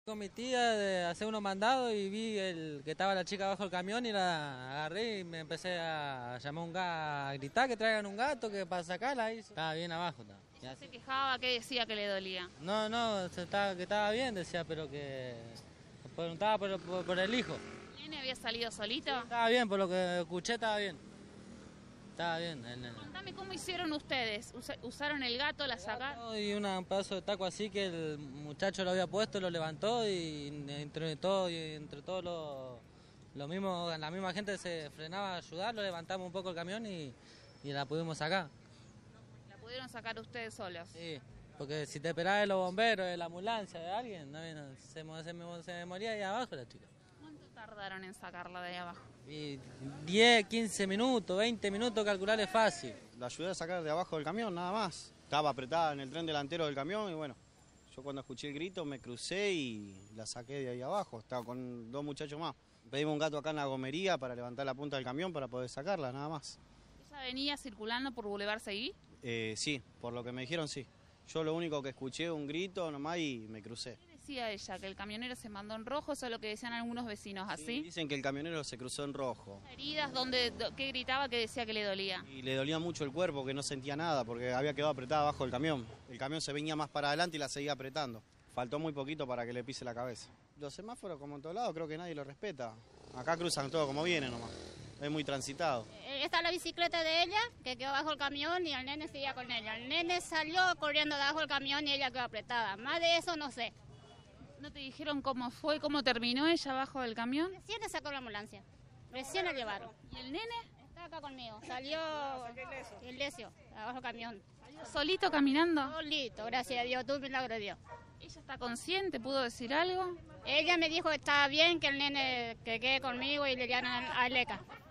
Con mi tía de hacer unos mandados y vi que estaba la chica abajo del camión y la agarré y me empecé a llamar a gritar que traigan un gato que para sacarla ahí. Estaba bien abajo. ¿Ella se quejaba? ¿Qué decía que le dolía? No, que estaba bien, decía, pero que preguntaba por el hijo. ¿El nene había salido solito? Estaba bien, por lo que escuché estaba bien. Estaba bien el nene. Contame cómo hicieron ustedes. ¿Usaron el gato, la sacaron? Y un pedazo de taco así que el muchacho lo había puesto, lo levantó y entre todos la misma gente se frenaba a ayudarlo, levantamos un poco el camión y la pudimos sacar. ¿La pudieron sacar ustedes solos? Sí, porque si te esperaba de los bomberos, de la ambulancia, de alguien, se moría ahí abajo la chica. ¿Cuánto tardaron en sacarla de ahí abajo? Y 10, 15 minutos, 20 minutos, calcular es fácil. La ayudé a sacar de abajo del camión, nada más. Estaba apretada en el tren delantero del camión y bueno, yo cuando escuché el grito me crucé y la saqué de ahí abajo. Estaba con 2 muchachos más. Pedimos un gato acá en la gomería para levantar la punta del camión para poder sacarla, nada más. ¿Ella venía circulando por Boulevard Seguí? Sí, por lo que me dijeron sí. Yo lo único que escuché un grito nomás y me crucé. ¿Qué decía ella? ¿Que el camionero se mandó en rojo? Eso es lo que decían algunos vecinos, ¿así? Sí, dicen que el camionero se cruzó en rojo. ¿Heridas? ¿Qué gritaba que decía que le dolía? Y le dolía mucho el cuerpo, que no sentía nada, porque había quedado apretada abajo del camión. El camión se venía más para adelante y la seguía apretando. Faltó muy poquito para que le pise la cabeza. Los semáforos, como en todos lados, creo que nadie lo respeta. Acá cruzan todo como viene nomás. Es muy transitado. Está la bicicleta de ella, que quedó bajo el camión y el nene seguía con ella. El nene salió corriendo de abajo del camión y ella quedó apretada. Más de eso no sé. ¿No te dijeron cómo fue, cómo terminó ella abajo del camión? Recién le sacó la ambulancia. Recién la llevaron. ¿Y el nene? Está acá conmigo. Salió ileso, abajo del camión. ¿Solito caminando? Solito, gracias a Dios. Tuvo un milagro de Dios. ¿Ella está consciente? ¿Pudo decir algo? Ella me dijo que estaba bien, que el nene que quede conmigo y le llevaron a ELECA.